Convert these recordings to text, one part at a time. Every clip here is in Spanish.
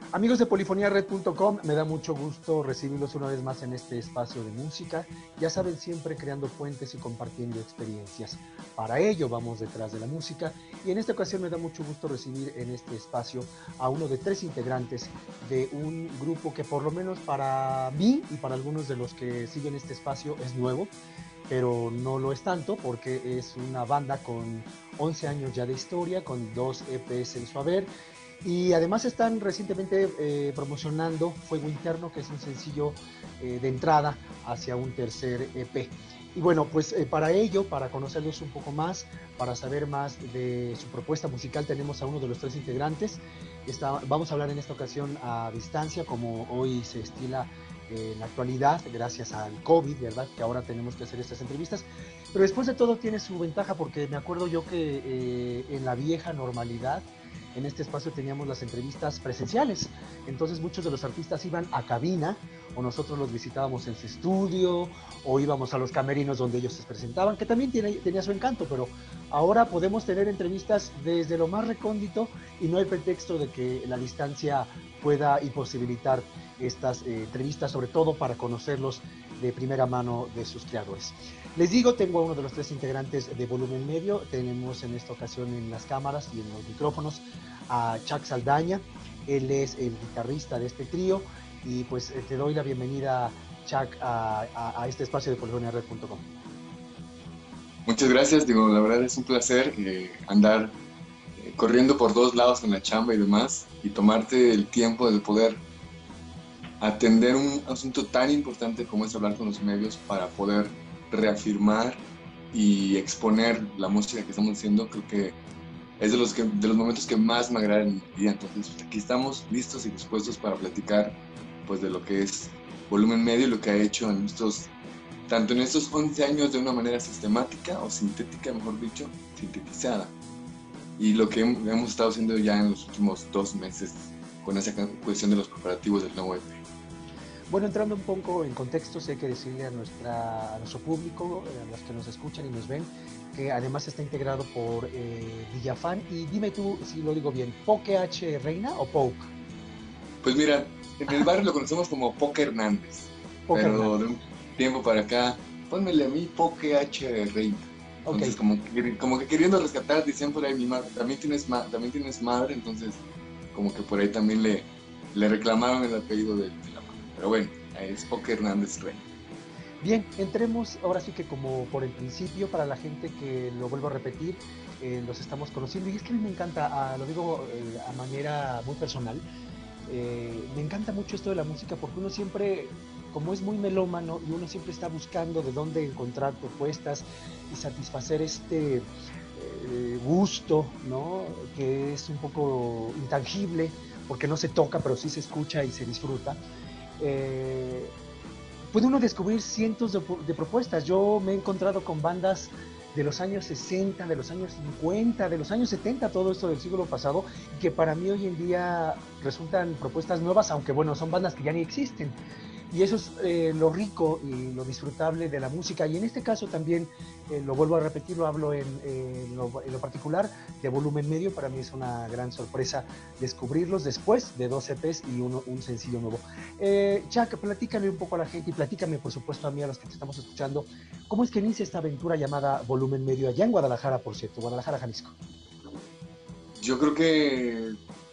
Amigos de polifoniared.com, me da mucho gusto recibirlos una vez más en este espacio de música. Ya saben, siempre creando puentes y compartiendo experiencias. Para ello vamos detrás de la música y en esta ocasión me da mucho gusto recibir en este espacio a uno de 3 integrantes de un grupo que por lo menos para mí y para algunos de los que siguen este espacio es nuevo, pero no lo es tanto porque es una banda con 11 años ya de historia, con 2 EPs en su haber. Y además están recientemente promocionando Fuego Interno, que es un sencillo de entrada hacia un tercer EP. Y bueno, pues para ello, para conocerlos un poco más, para saber más de su propuesta musical, tenemos a uno de los 3 integrantes. Vamos a hablar en esta ocasión a distancia, como hoy se estila en la actualidad, gracias al COVID, ¿verdad? Que ahora tenemos que hacer estas entrevistas. Pero después de todo tiene su ventaja, porque me acuerdo yo que en la vieja normalidad, en este espacio teníamos las entrevistas presenciales, entonces muchos de los artistas iban a cabina o nosotros los visitábamos en su estudio o íbamos a los camerinos donde ellos se presentaban, que también tenía su encanto, pero ahora podemos tener entrevistas desde lo más recóndito y no hay pretexto de que la distancia pueda imposibilitar estas entrevistas, sobre todo para conocerlos de primera mano de sus creadores. Les digo, tengo a uno de los 3 integrantes de Volumen Medio. Tenemos en esta ocasión en las cámaras y en los micrófonos a Chuck Saldaña. Él es el guitarrista de este trío y pues te doy la bienvenida, Chuck, a este espacio de polifoniared.com. Muchas gracias, digo, la verdad es un placer andar corriendo por todos lados en la chamba y demás y tomarte el tiempo de poder atender un asunto tan importante como es hablar con los medios para poder reafirmar y exponer la música que estamos haciendo. Creo que es de los momentos que más me agradan en mi vida. Entonces, aquí estamos listos y dispuestos para platicar pues de lo que es Volumen Medio y lo que ha hecho tanto en estos 11 años de una manera sistemática o sintética, mejor dicho, sintetizada, y lo que hemos estado haciendo ya en los últimos 2 meses con esa cuestión de los preparativos del nuevo EP. Bueno, entrando un poco en contexto, sí hay que decirle a nuestro público, a los que nos escuchan y nos ven, que además está integrado por Villafán, y dime tú si lo digo bien, ¿Poke H Reina o Poke? Pues mira, en el barrio lo conocemos como Poke Hernández, Poke pero Hernández. de un tiempo para acá, pónmele a mí Poke H Reina. Entonces, Okay. como que queriendo rescatar, dicen por ahí, mi madre, también tienes madre, entonces como que por ahí también le reclamaron el apellido de la madre. Pero bueno, es Poke Hernández Reina. Bien, entremos ahora sí que como por el principio, para la gente que lo vuelvo a repetir, los estamos conociendo, y es que a mí me encanta, lo digo a manera muy personal, me encanta mucho esto de la música porque uno siempre, como es muy melómano y uno siempre está buscando de dónde encontrar propuestas y satisfacer este gusto, ¿no? Que es un poco intangible porque no se toca, pero sí se escucha y se disfruta. Eh, Puede uno descubrir cientos de propuestas. Yo me he encontrado con bandas de los años 60, de los años 50, de los años 70, todo esto del siglo pasado, y que para mí hoy en día resultan propuestas nuevas, aunque bueno, son bandas que ya ni existen. Y eso es lo rico y lo disfrutable de la música. Y en este caso también, lo vuelvo a repetir, lo hablo en lo particular de Volumen Medio. Para mí es una gran sorpresa descubrirlos después de 2 EPs y un sencillo nuevo. Chuck, platícame un poco a la gente y platícame, por supuesto, a mí, a los que te estamos escuchando, ¿cómo es que inicia esta aventura llamada Volumen Medio allá en Guadalajara, por cierto, Guadalajara, Jalisco? Yo creo que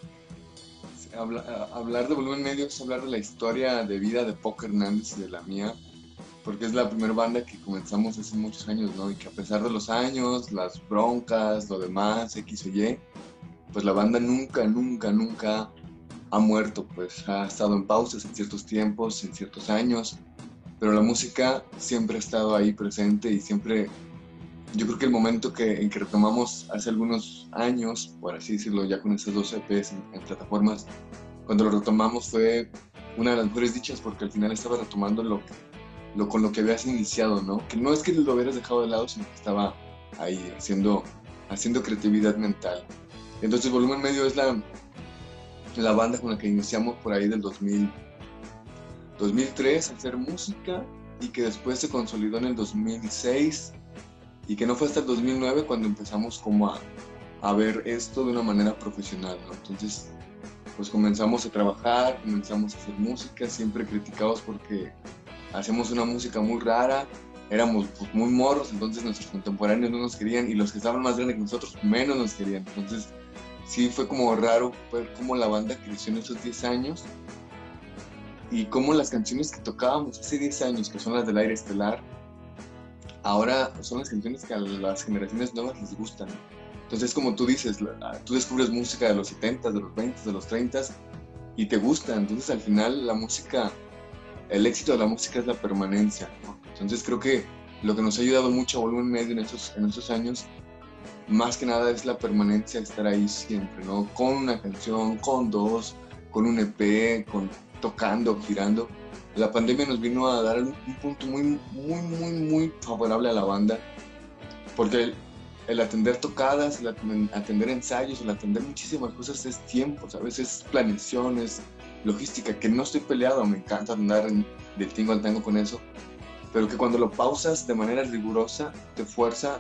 hablar de Volumen Medio es hablar de la historia de vida de Poke Hernández y de la mía, porque es la primera banda que comenzamos hace muchos años, ¿no? Y que a pesar de los años, las broncas, lo demás, X o Y, pues la banda nunca ha muerto, pues ha estado en pausas en ciertos tiempos, en ciertos años, pero la música siempre ha estado ahí presente y siempre, yo creo que el momento en que retomamos hace algunos años, por así decirlo, ya con esos 2 EPs en plataformas, cuando lo retomamos fue una de las mejores dichas, porque al final estaba retomando con lo que habías iniciado, ¿no? Que no es que lo hubieras dejado de lado, sino que estaba ahí haciendo creatividad mental. Entonces Volumen Medio es la banda con la que iniciamos por ahí del 2003 a hacer música, y que después se consolidó en el 2006, y que no fue hasta el 2009 cuando empezamos como a ver esto de una manera profesional, ¿no? Entonces pues comenzamos a trabajar, comenzamos a hacer música, siempre criticados porque hacemos una música muy rara, éramos pues, muy morros, entonces nuestros contemporáneos no nos querían y los que estaban más grandes que nosotros menos nos querían. Entonces sí fue como raro ver cómo la banda creció en esos 10 años y cómo las canciones que tocábamos hace 10 años, que son las del Aire Estelar, ahora son las canciones que a las generaciones nuevas les gustan. Entonces, como tú dices, tú descubres música de los 70, de los 20, de los 30 y te gusta. Entonces, al final, la música, el éxito de la música es la permanencia, ¿no? Entonces, creo que lo que nos ha ayudado mucho a Volumen Medio en estos años, más que nada es la permanencia, estar ahí siempre, ¿no? Con una canción, con dos, con un EP, tocando, girando. La pandemia nos vino a dar un punto muy favorable a la banda, porque el atender tocadas, el atender ensayos, el atender muchísimas cosas es tiempo, ¿sabes? Es planeación, es logística, que no estoy peleado, me encanta andar del tingo al tango con eso, pero que cuando lo pausas de manera rigurosa, te forza,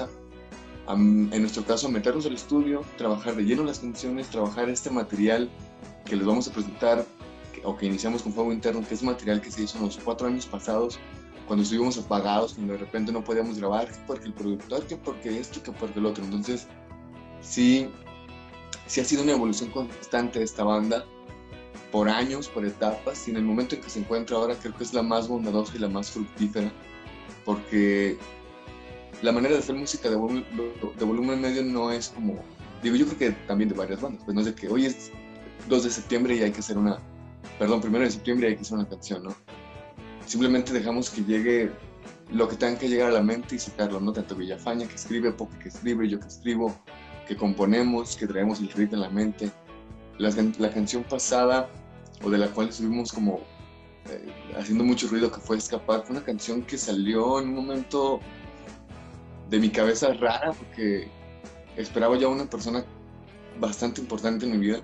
en nuestro caso, meternos al estudio, trabajar de lleno las canciones, trabajar este material que les vamos a presentar, o que iniciamos con Fuego Interno, que es material que se hizo en los 4 años pasados, cuando estuvimos apagados, cuando de repente no podíamos grabar, que porque el productor, que porque esto, que porque el otro. Entonces, sí ha sido una evolución constante de esta banda, por años, por etapas, y en el momento en que se encuentra ahora creo que es la más bondadosa y la más fructífera, porque la manera de hacer música de volumen medio no es como, digo, yo creo que también de varias bandas, pues no es de que hoy es 2 de septiembre y hay que hacer perdón, 1 de septiembre y hay que hacer una canción, ¿no? Simplemente dejamos que llegue lo que tenga que llegar a la mente y sacarlo, ¿no? Tanto Villafaña que escribe, Poque que escribe, yo que escribo, que componemos, que traemos el ritmo en la mente. La canción pasada, o de la cual estuvimos como haciendo mucho ruido, que fue Escapar, fue una canción que salió en un momento de mi cabeza rara, porque esperaba ya una persona bastante importante en mi vida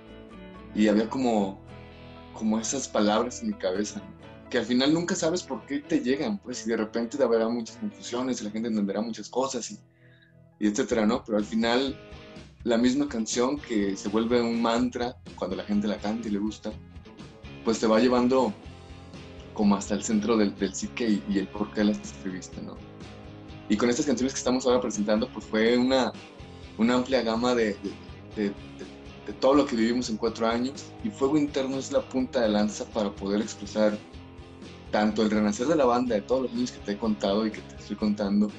y había como esas palabras en mi cabeza, ¿no? Que al final nunca sabes por qué te llegan, pues, y de repente habrá muchas confusiones y la gente entenderá muchas cosas y etcétera, ¿no? Pero al final la misma canción que se vuelve un mantra cuando la gente la canta y le gusta, pues te va llevando como hasta el centro del psique y el por qué las escribiste, ¿no? Y con estas canciones que estamos ahora presentando, pues fue una amplia gama de todo lo que vivimos en 4 años, y Fuego Interno es la punta de lanza para poder expresar tanto el renacer de la banda, de todos los años que te he contado y que te estoy contando,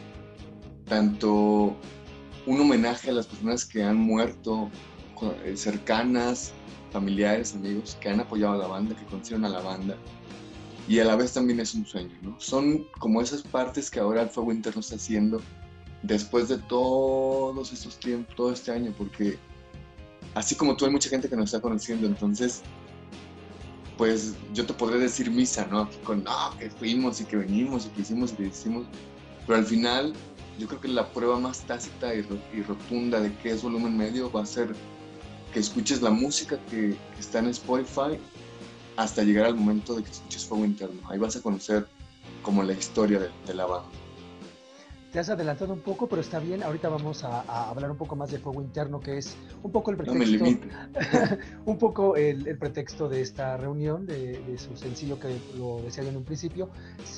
tanto un homenaje a las personas que han muerto, cercanas, familiares, amigos, que han apoyado a la banda, que conocieron a la banda, y a la vez también es un sueño, ¿no? Son como esas partes que ahora el Fuego Interno está haciendo después de todos estos tiempos, todo este año, porque así como tú hay mucha gente que nos está conociendo, entonces pues yo te podré decir misa, ¿no? Aquí que fuimos y que venimos y que hicimos y que hicimos, pero al final yo creo que la prueba más tácita y rotunda de qué es Volumen Medio va a ser que escuches la música que está en Spotify hasta llegar al momento de que escuches Fuego Interno. Ahí vas a conocer como la historia de la banda. Te has adelantado un poco, pero está bien. Ahorita vamos a hablar un poco más de Fuego Interno, que es un poco el pretexto, un poco el pretexto de esta reunión, de su sencillo, que lo decía yo en un principio,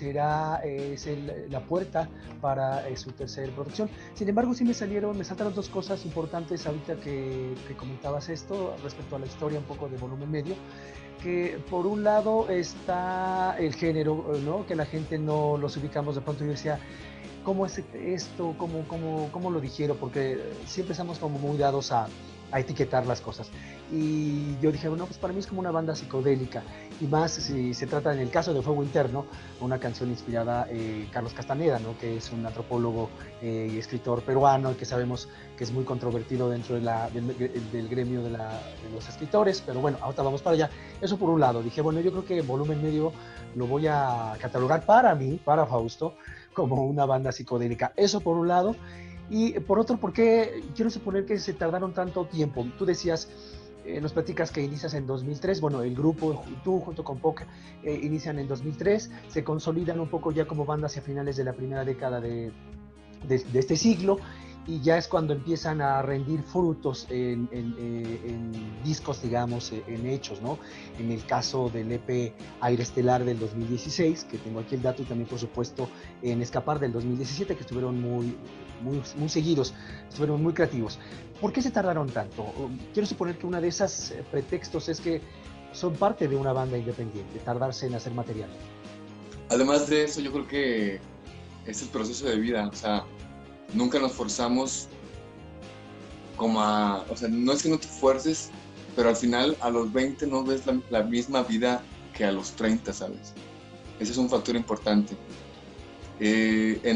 es la puerta para su tercera producción. Sin embargo, sí me saltaron 2 cosas importantes ahorita que comentabas esto respecto a la historia un poco de Volumen Medio, que por un lado está el género, ¿no? Que la gente no los ubicamos. De pronto yo decía, ¿cómo es esto? ¿Cómo lo digiero? Porque siempre estamos como muy dados a etiquetar las cosas. Y yo dije, bueno, pues para mí es como una banda psicodélica, y más si se trata, en el caso de Fuego Interno, una canción inspirada en Carlos Castaneda, ¿no? Que es un antropólogo y escritor peruano, que sabemos que es muy controvertido dentro del gremio de los escritores, pero bueno, ahorita vamos para allá. Eso por un lado. Dije, bueno, yo creo que Volumen Medio lo voy a catalogar para mí, para Fausto, como una banda psicodélica. Eso por un lado. Y por otro, ¿por qué quiero suponer que se tardaron tanto tiempo? Tú decías, nos platicas que inicias en 2003, bueno, el grupo, tú junto con Poca, inician en 2003, se consolidan un poco ya como banda hacia finales de la primera década de este siglo, y ya es cuando empiezan a rendir frutos en discos, digamos, en hechos, ¿no? En el caso del EP Aire Estelar del 2016, que tengo aquí el dato, y también, por supuesto, en Escapar del 2017, que estuvieron muy seguidos, estuvieron muy creativos. ¿Por qué se tardaron tanto? Quiero suponer que una de esas pretextos es que son parte de una banda independiente, tardarse en hacer material. Además de eso, yo creo que es el proceso de vida, o sea, nunca nos forzamos como a, o sea, no es que no te fuerces, pero al final a los 20 no ves la misma vida que a los 30, ¿sabes? Ese es un factor importante. En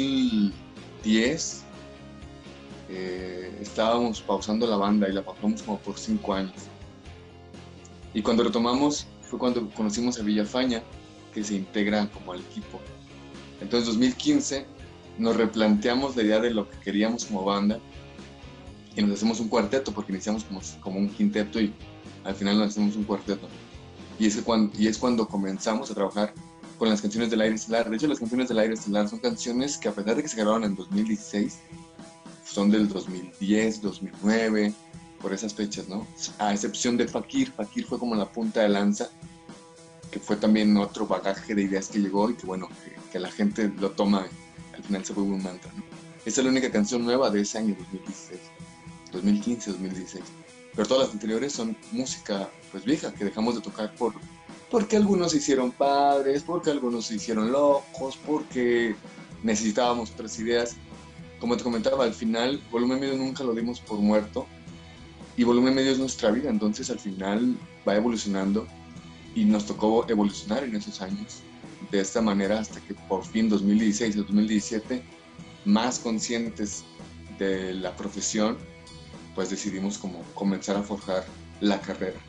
2010 estábamos pausando la banda y la pausamos como por 5 años. Y cuando retomamos fue cuando conocimos a Villafaña, que se integra como al equipo. Entonces, 2015 nos replanteamos la idea de lo que queríamos como banda y nos hacemos un cuarteto, porque iniciamos como un quinteto y al final nos hacemos un cuarteto. Y es cuando comenzamos a trabajar con las canciones del Aire Estelar. De hecho, las canciones del Aire Estelar son canciones que, a pesar de que se grabaron en 2016, son del 2010, 2009, por esas fechas, ¿no? A excepción de Fakir. Fakir fue como la punta de lanza, que fue también otro bagaje de ideas que llegó y que, bueno, que la gente lo toma y al final se vuelve un mantra, ¿no? Esa es la única canción nueva de ese año, 2016, 2015, 2016. Pero todas las anteriores son música, pues, vieja, que dejamos de tocar porque algunos se hicieron padres, porque algunos se hicieron locos, porque necesitábamos otras ideas. Como te comentaba, al final, Volumen Medio nunca lo dimos por muerto, y Volumen Medio es nuestra vida, entonces al final va evolucionando y nos tocó evolucionar en esos años de esta manera hasta que por fin 2016 y 2017, más conscientes de la profesión, pues decidimos como comenzar a forjar la carrera.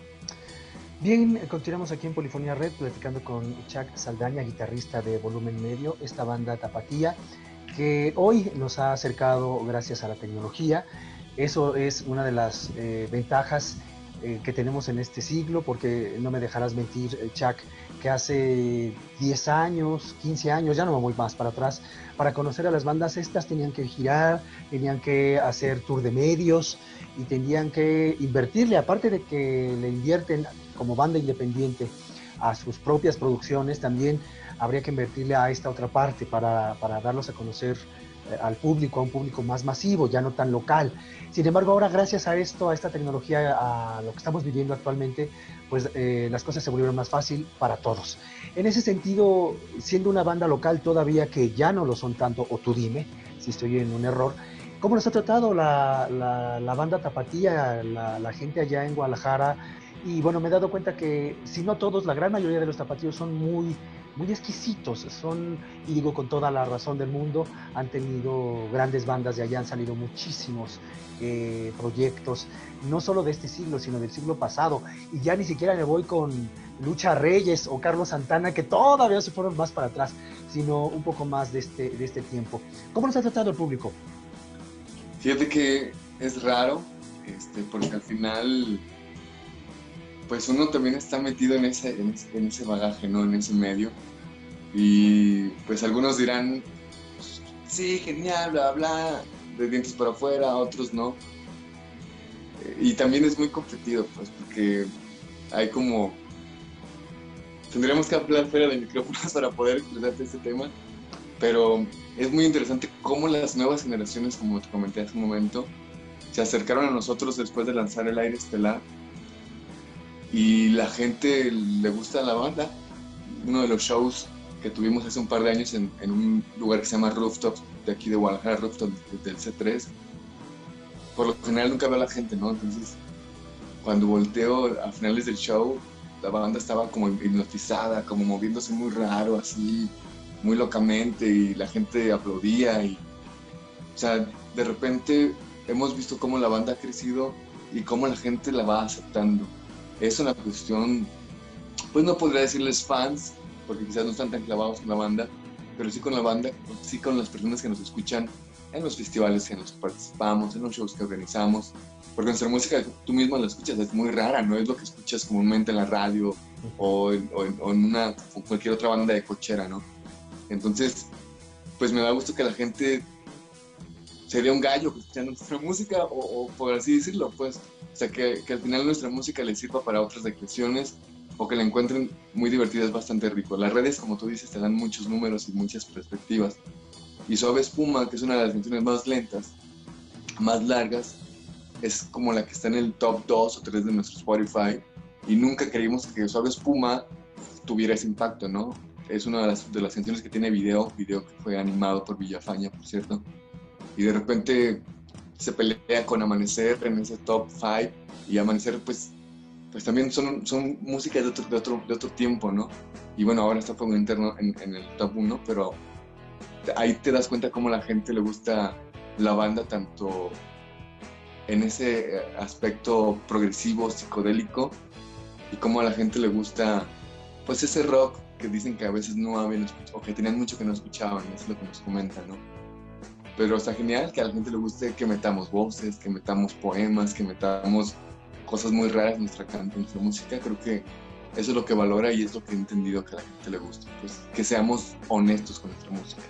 Bien, continuamos aquí en Polifonía Red platicando con Chuck Saldaña, guitarrista de Volumen Medio, esta banda tapatía que hoy nos ha acercado gracias a la tecnología. Eso es una de las ventajas que tenemos en este siglo, porque no me dejarás mentir, Chuck, que hace 10 años, 15 años, ya no me voy más para atrás, para conocer a las bandas estas tenían que girar, tenían que hacer tour de medios y tenían que invertirle, aparte de que le invierten como banda independiente a sus propias producciones, también habría que invertirle a esta otra parte para darlos a conocer al público, a un público más masivo, ya no tan local. Sin embargo, ahora gracias a esto, a esta tecnología, a lo que estamos viviendo actualmente, pues las cosas se volvieron más fácil para todos. En ese sentido, siendo una banda local todavía que ya no lo son tanto, o tú dime si estoy en un error, ¿cómo nos ha tratado la banda tapatía, la gente allá en Guadalajara? Y bueno, me he dado cuenta que si no todos, la gran mayoría de los tapatíos son muy exquisitos, son, y digo con toda la razón del mundo, han tenido grandes bandas de allá, han salido muchísimos proyectos, no solo de este siglo, sino del siglo pasado, y ya ni siquiera me voy con Lucha Reyes o Carlos Santana, que todavía se fueron más para atrás, sino un poco más de este tiempo. ¿Cómo nos ha tratado el público? Fíjate que es raro, porque al final, pues uno también está metido en ese bagaje, ¿no? En ese medio. Y pues algunos dirán, sí, genial, bla, bla, de dientes para afuera, otros no. Y también es muy competido, pues, porque hay como... Tendríamos que hablar fuera de micrófonos para poder expresarte este tema, pero es muy interesante cómo las nuevas generaciones, como te comenté hace un momento, se acercaron a nosotros después de lanzar El Aire Estelar, y la gente le gusta la banda. Uno de los shows que tuvimos hace un par de años en un lugar que se llama Rooftop, de aquí de Guadalajara, Rooftop del C3, por lo general nunca veo a la gente, ¿no? Entonces, cuando volteo a finales del show, la banda estaba como hipnotizada, como moviéndose muy raro, así, muy locamente, y la gente aplaudía. O sea, de repente hemos visto cómo la banda ha crecido y cómo la gente la va aceptando. Es una cuestión, pues no podría decirles fans, porque quizás no están tan clavados con la banda, pero sí con la banda, sí con las personas que nos escuchan en los festivales en los que participamos, en los shows que organizamos, porque nuestra música, tú mismo la escuchas, es muy rara, no es lo que escuchas comúnmente en la radio o en cualquier otra banda de cochera, ¿no? Entonces, pues me da gusto que la gente sería un gallo escuchando nuestra música, o por así decirlo, pues, o sea, que al final nuestra música les sirva para otras recreaciones, o que la encuentren muy divertida, es bastante rico. Las redes, como tú dices, te dan muchos números y muchas perspectivas. Y Suave Espuma, que es una de las canciones más lentas, más largas, es como la que está en el top 2 o 3 de nuestro Spotify, y nunca creímos que Suave Espuma tuviera ese impacto, ¿no? Es una de las canciones que tiene video que fue animado por Villafaña, por cierto, y de repente se pelea con Amanecer en ese top 5, y Amanecer pues también son músicas de otro tiempo, ¿no? Y bueno, ahora está Fuego Interno en el top 1, pero ahí te das cuenta cómo a la gente le gusta la banda, tanto en ese aspecto progresivo, psicodélico, y cómo a la gente le gusta pues ese rock que dicen que a veces no habían escuchado, o que tenían mucho que no escuchaban, eso es lo que nos comentan, ¿no? Pero está genial que a la gente le guste que metamos voces, que metamos poemas, que metamos cosas muy raras en nuestra música. Creo que eso es lo que valora y es lo que he entendido que a la gente le gusta, pues que seamos honestos con nuestra música.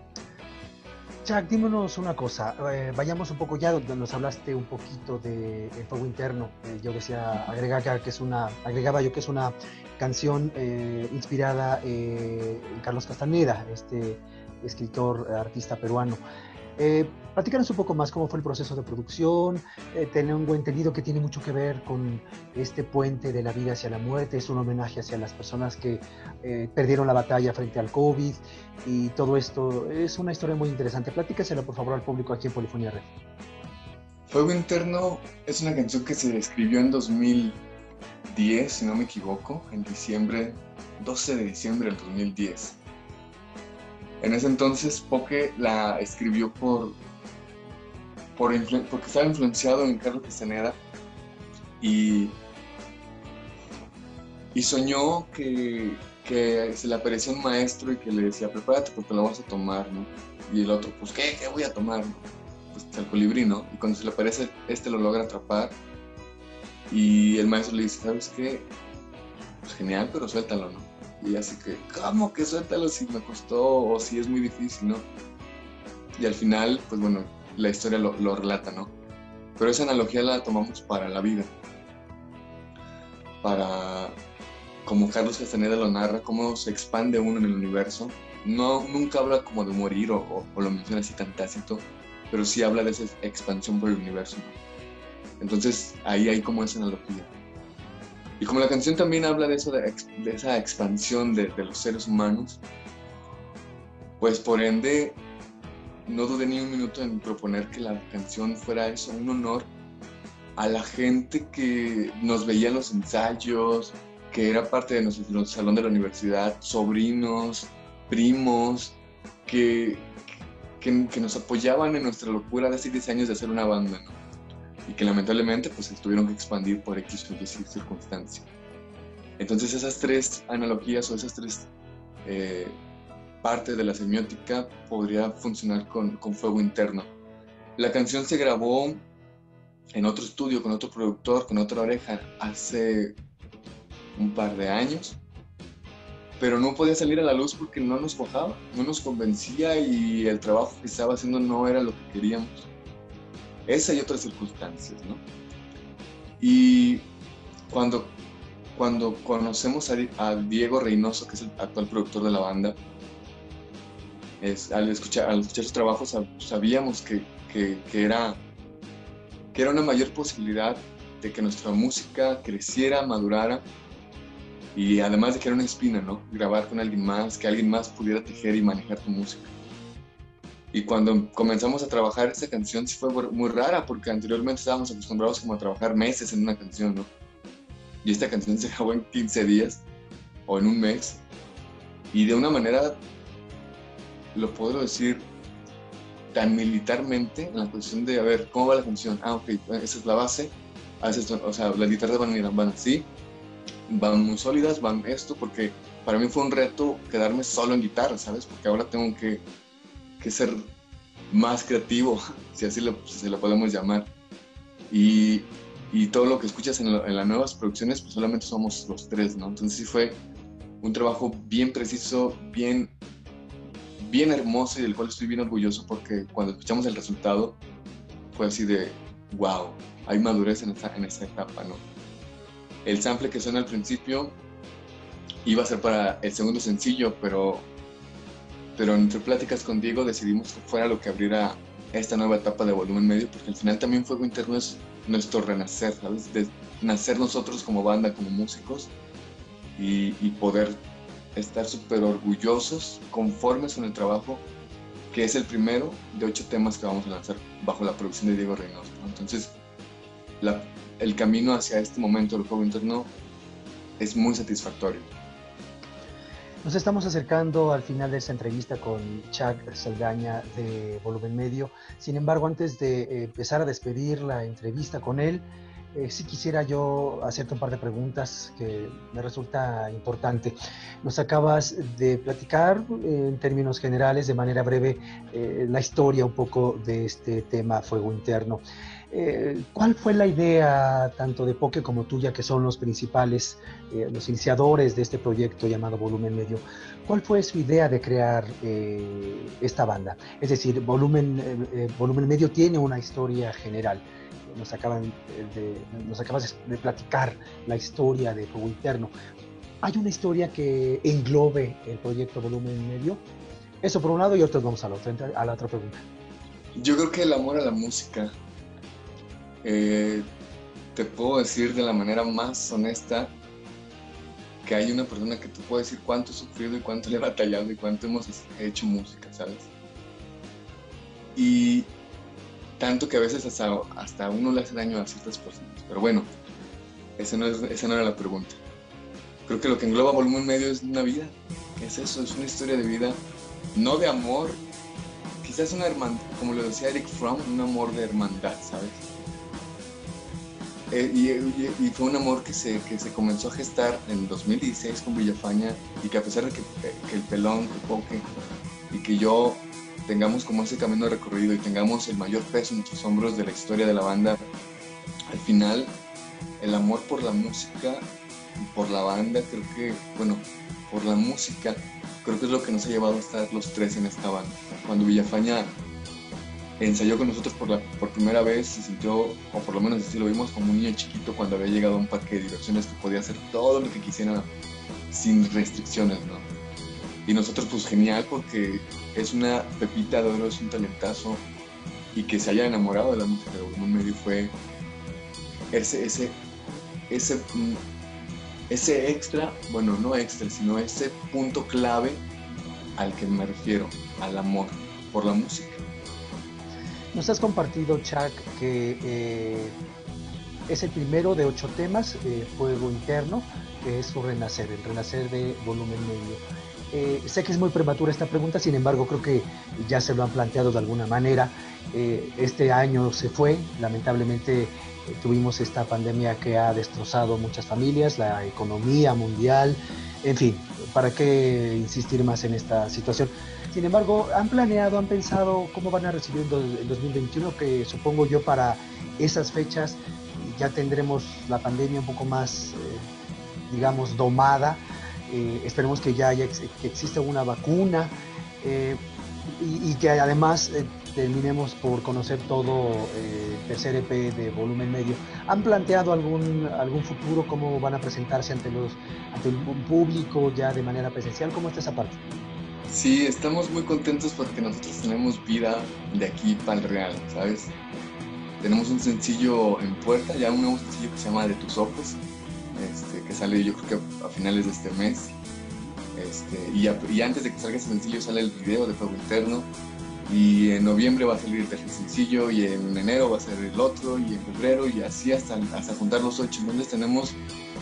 Jack, dímonos una cosa, vayamos un poco ya donde nos hablaste un poquito de Fuego Interno. Yo decía, agregaba yo que es una canción inspirada en Carlos Castaneda, este escritor, artista peruano. Platícanos un poco más cómo fue el proceso de producción. Tengo entendido que tiene mucho que ver con este puente de la vida hacia la muerte, es un homenaje hacia las personas que perdieron la batalla frente al COVID, y todo esto es una historia muy interesante. Platícaselo por favor al público aquí en Polifonía Red. Fuego Interno es una canción que se escribió en 2010, si no me equivoco, en diciembre, 12 de diciembre del 2010. En ese entonces Poke la escribió porque estaba influenciado en Carlos Castaneda, y soñó que se le aparecía un maestro y que le decía, prepárate porque lo vas a tomar, ¿no? Y el otro, pues, ¿qué voy a tomar? ¿No? Pues el colibrí, ¿no? Y cuando se le aparece, lo logra atrapar, y el maestro le dice, ¿sabes qué? Pues genial, pero suéltalo, ¿no? Y así que, ¿cómo que suéltalo si me costó o si es muy difícil, ¿no? Y al final, pues bueno, la historia lo relata, ¿no? Pero esa analogía la tomamos para la vida. Como Carlos Castaneda lo narra, cómo se expande uno en el universo. Nunca habla como de morir o lo menciona así tan tácito, pero sí habla de esa expansión por el universo, ¿no? Entonces ahí hay como esa analogía. Y como la canción también habla de eso, de esa expansión de los seres humanos, pues por ende no dudé ni un minuto en proponer que la canción fuera eso, un honor a la gente que nos veía en los ensayos, que era parte de nuestro salón de la universidad, sobrinos, primos, que nos apoyaban en nuestra locura de hace 10 años de hacer una banda, ¿no? Y que lamentablemente pues se tuvieron que expandir por X o Y circunstancias. Entonces esas tres analogías o esas tres partes de la semiótica podría funcionar con Fuego Interno. La canción se grabó en otro estudio, con otro productor, con otra oreja, hace un par de años, pero no podía salir a la luz porque no nos cuajaba, no nos convencía, y el trabajo que estaba haciendo no era lo que queríamos. Esa y otras circunstancias, ¿no? Y cuando conocemos a Diego Reynoso, que es el actual productor de la banda, al escuchar su trabajo sabíamos que era una mayor posibilidad de que nuestra música creciera, madurara, y además de que era una espina, ¿no? Grabar con alguien más, que alguien más pudiera tejer y manejar tu música. Y cuando comenzamos a trabajar esta canción sí fue muy rara, porque anteriormente estábamos acostumbrados como a trabajar meses en una canción, ¿no? Y esta canción se grabó en 15 días o en un mes, y de una manera, lo puedo decir, tan militarmente, en la cuestión de, a ver, ¿cómo va la canción? Ah, ok, esa es la base. O sea, las guitarras van así, van muy sólidas, van esto, porque para mí fue un reto quedarme solo en guitarra, ¿sabes? Porque ahora tengo que ser más creativo, si así se lo podemos llamar. Y todo lo que escuchas en las nuevas producciones, pues solamente somos los tres, ¿no? Entonces sí fue un trabajo bien preciso, bien bien hermoso y del cual estoy bien orgulloso, porque cuando escuchamos el resultado fue así de wow, hay madurez en esta etapa, ¿no? El sample que suena al principio iba a ser para el segundo sencillo, pero entre pláticas con Diego decidimos que fuera lo que abriera esta nueva etapa de Volumen Medio, porque al final también Fuego Interno es nuestro renacer, ¿sabes? De nacer nosotros como banda, como músicos, y poder estar súper orgullosos, conformes con el trabajo, que es el primero de 8 temas que vamos a lanzar bajo la producción de Diego Reynoso, ¿no? Entonces, el camino hacia este momento del Fuego Interno es muy satisfactorio. Nos estamos acercando al final de esta entrevista con Chuck Saldaña de Volumen Medio. Sin embargo, antes de empezar a despedir la entrevista con él, sí quisiera yo hacerte un par de preguntas que me resulta importante. Nos acabas de platicar en términos generales, de manera breve, la historia un poco de este tema Fuego Interno. ¿Cuál fue la idea tanto de Poke como tuya, que son los principales, los iniciadores de este proyecto llamado Volumen Medio? ¿Cuál fue su idea de crear esta banda? Es decir, Volumen Medio tiene una historia general. Nos acabas de platicar la historia de Fuego Interno. ¿Hay una historia que englobe el proyecto Volumen Medio? Eso por un lado, y ahorita vamos a la otra pregunta. Yo creo que el amor a la música, te puedo decir de la manera más honesta que hay una persona que te puede decir cuánto he sufrido y cuánto le he batallado y cuánto hemos hecho música, ¿sabes? Y tanto que a veces hasta uno le hace daño a ciertas personas. Pero bueno, esa no era la pregunta. Creo que lo que engloba Volumen Medio es una vida. Es eso, es una historia de vida, no de amor, quizás una hermandad, como lo decía Eric Fromm, un amor de hermandad, ¿sabes? Y fue un amor que se comenzó a gestar en 2016 con Villafaña, y que a pesar de que el Pelón, que Poke y que yo tengamos como ese camino recorrido y tengamos el mayor peso en nuestros hombros de la historia de la banda, al final el amor por la música y por la banda, creo que, bueno, por la música, creo que es lo que nos ha llevado a estar los tres en esta banda. Cuando Villafaña ensayó con nosotros por primera vez, se sintió, o por lo menos así lo vimos, como un niño chiquito cuando había llegado a un parque de diversiones que podía hacer todo lo que quisiera sin restricciones, ¿no? Y nosotros pues genial, porque es una pepita de oro, es un talentazo, y que se haya enamorado de la música de Volumen Medio fue ese extra, bueno, no extra, sino ese punto clave al que me refiero, al amor por la música. Nos has compartido, Chuck, que es el primero de 8 temas, Fuego Interno, que es su renacer, el renacer de Volumen Medio. Sé que es muy prematura esta pregunta, sin embargo creo que ya se lo han planteado de alguna manera. Este año se fue, lamentablemente tuvimos esta pandemia que ha destrozado muchas familias, la economía mundial, en fin, ¿para qué insistir más en esta situación? Sin embargo, han pensado cómo van a recibir el 2021, que supongo yo para esas fechas ya tendremos la pandemia un poco más, digamos, domada. Esperemos que que exista una vacuna, y que además terminemos por conocer todo el tercer EP de Volumen Medio. ¿Han planteado algún futuro? ¿Cómo van a presentarse ante un público ya de manera presencial? ¿Cómo está esa parte? Sí, estamos muy contentos porque nosotros tenemos vida de aquí para el real, ¿sabes? Tenemos un sencillo en puerta, ya un nuevo sencillo que se llama De Tus Ojos, que sale yo creo que a finales de este mes. Y antes de que salga ese sencillo sale el video de Fuego Interno, y en noviembre va a salir el tercer sencillo, y en enero va a ser el otro, y en febrero, y así hasta juntar los 8. Entonces tenemos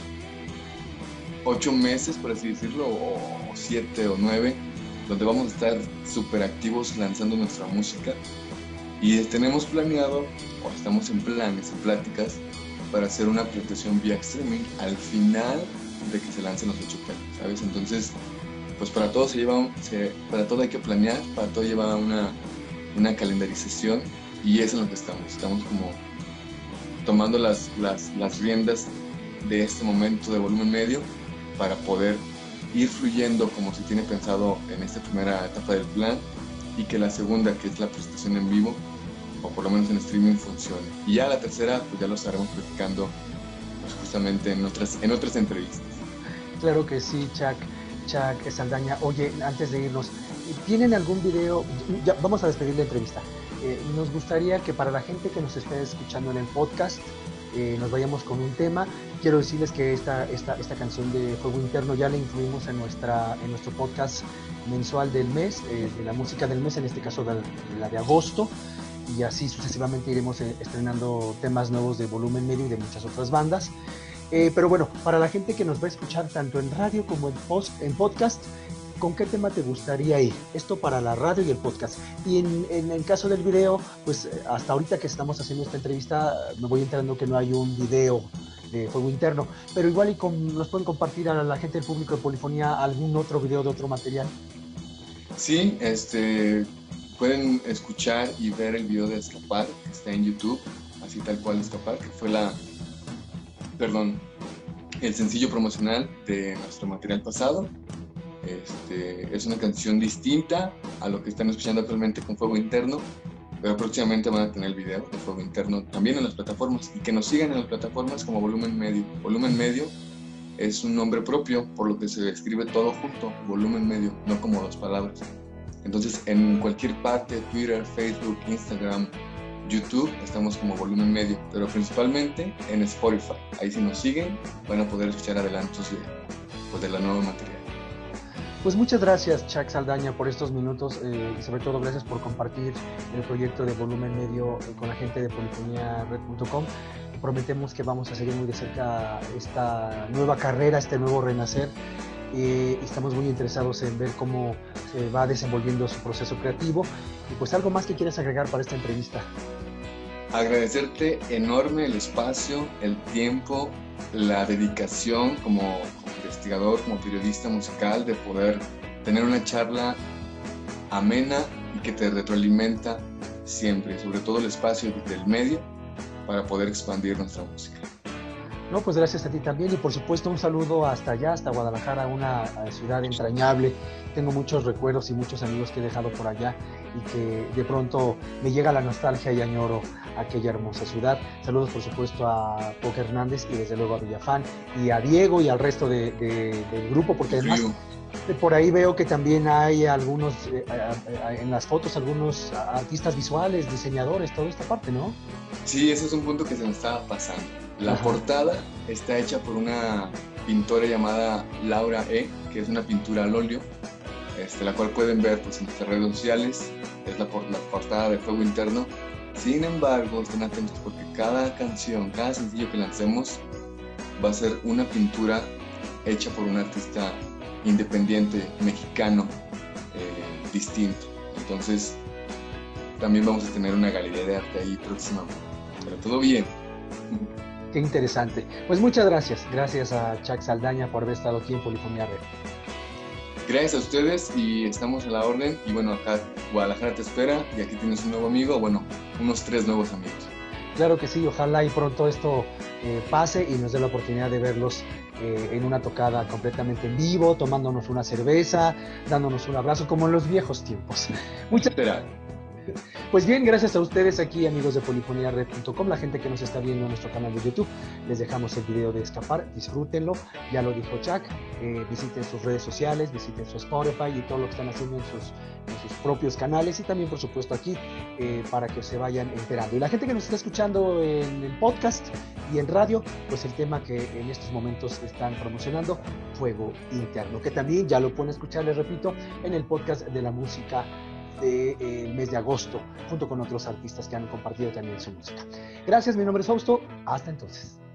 8 meses, por así decirlo, o 7 o 9, donde vamos a estar súper activos lanzando nuestra música, y tenemos planeado, o estamos en planes, en pláticas, para hacer una presentación vía streaming al final de que se lancen los 8 temas, ¿sabes? Entonces, pues para todo para todo hay que planear, para todo lleva una calendarización, y es en lo que estamos como tomando las riendas de este momento de Volumen Medio para poder ir fluyendo como se tiene pensado en esta primera etapa del plan, y que la segunda, que es la presentación en vivo, o por lo menos en streaming, funcione. Y ya la tercera, pues ya lo estaremos platicando pues justamente en otras entrevistas. Claro que sí, Chuck Saldaña. Oye, antes de irnos, ¿tienen algún video? Ya, vamos a despedir la entrevista. Nos gustaría que para la gente que nos esté escuchando en el podcast, nos vayamos con un tema. Quiero decirles que esta canción de Fuego Interno ya la incluimos en nuestro podcast mensual del mes, de la música del mes, en este caso la de agosto, y así sucesivamente iremos estrenando temas nuevos de Volumen Medio y de muchas otras bandas. Pero bueno, para la gente que nos va a escuchar tanto en radio como en podcast, ¿con qué tema te gustaría ir? Esto para la radio y el podcast. Y en el caso del video, pues hasta ahorita que estamos haciendo esta entrevista, me voy enterando que no hay un video de Fuego Interno, pero igual nos pueden compartir a la gente del público de Polifonía algún otro video de otro material. Sí, pueden escuchar y ver el video de Escapar, que está en YouTube, así tal cual Escapar, que fue el sencillo promocional de nuestro material pasado. Es una canción distinta a lo que están escuchando actualmente con Fuego Interno, pero próximamente van a tener el video de Fuego Interno también en las plataformas, y que nos sigan en las plataformas como Volumen Medio. Volumen Medio es un nombre propio, por lo que se escribe todo junto, Volumen Medio, no como dos palabras. Entonces, en cualquier parte, Twitter, Facebook, Instagram, YouTube, estamos como Volumen Medio, pero principalmente en Spotify. Ahí si nos siguen, van a poder escuchar adelantos de la nueva material. Pues muchas gracias, Chuck Saldaña, por estos minutos, y sobre todo gracias por compartir el proyecto de Volumen Medio con la gente de polifoniared.com. Prometemos que vamos a seguir muy de cerca esta nueva carrera, este nuevo renacer. Estamos muy interesados en ver cómo se va desenvolviendo su proceso creativo. Y pues algo más que quieras agregar para esta entrevista. Agradecerte enorme el espacio, el tiempo, la dedicación como investigador, como periodista musical, de poder tener una charla amena y que te retroalimenta siempre, sobre todo el espacio del medio para poder expandir nuestra música. No, pues gracias a ti también, y por supuesto un saludo hasta allá, hasta Guadalajara, una ciudad entrañable. Tengo muchos recuerdos y muchos amigos que he dejado por allá, y que de pronto me llega la nostalgia y añoro aquella hermosa ciudad. Saludos por supuesto a Poca Hernández y desde luego a Villafán y a Diego y al resto del grupo, porque además por ahí veo que también hay algunos, en las fotos, algunos artistas visuales, diseñadores, toda esta parte, ¿no? Sí, ese es un punto que se me estaba pasando. La portada está hecha por una pintora llamada Laura E., que es una pintura al óleo, la cual pueden ver pues, en nuestras redes sociales. Es la portada de Fuego Interno. Sin embargo, estén atentos porque cada canción, cada sencillo que lancemos va a ser una pintura hecha por un artista independiente mexicano distinto. Entonces, también vamos a tener una galería de arte ahí próximamente. Pero todo bien. Qué interesante. Pues muchas gracias. Gracias a Chuck Saldaña por haber estado aquí en Polifonía Red. Gracias a ustedes y estamos a la orden. Y bueno, acá Guadalajara te espera y aquí tienes un nuevo amigo, bueno, unos 3 nuevos amigos. Claro que sí, ojalá y pronto esto pase y nos dé la oportunidad de verlos en una tocada completamente en vivo, tomándonos una cerveza, dándonos un abrazo, como en los viejos tiempos. Muchas gracias. Pues bien, gracias a ustedes aquí, amigos de polifoniared.com, la gente que nos está viendo en nuestro canal de YouTube. Les dejamos el video de Escapar, disfrútenlo, ya lo dijo Chuck, visiten sus redes sociales, visiten su Spotify y todo lo que están haciendo en sus propios canales, y también por supuesto aquí para que se vayan enterando. Y la gente que nos está escuchando en el podcast y en radio, pues el tema que en estos momentos están promocionando, Fuego Interno, que también ya lo pueden escuchar, les repito, en el podcast de la música del mes de agosto, junto con otros artistas que han compartido también su música. Gracias, mi nombre es Fausto, hasta entonces.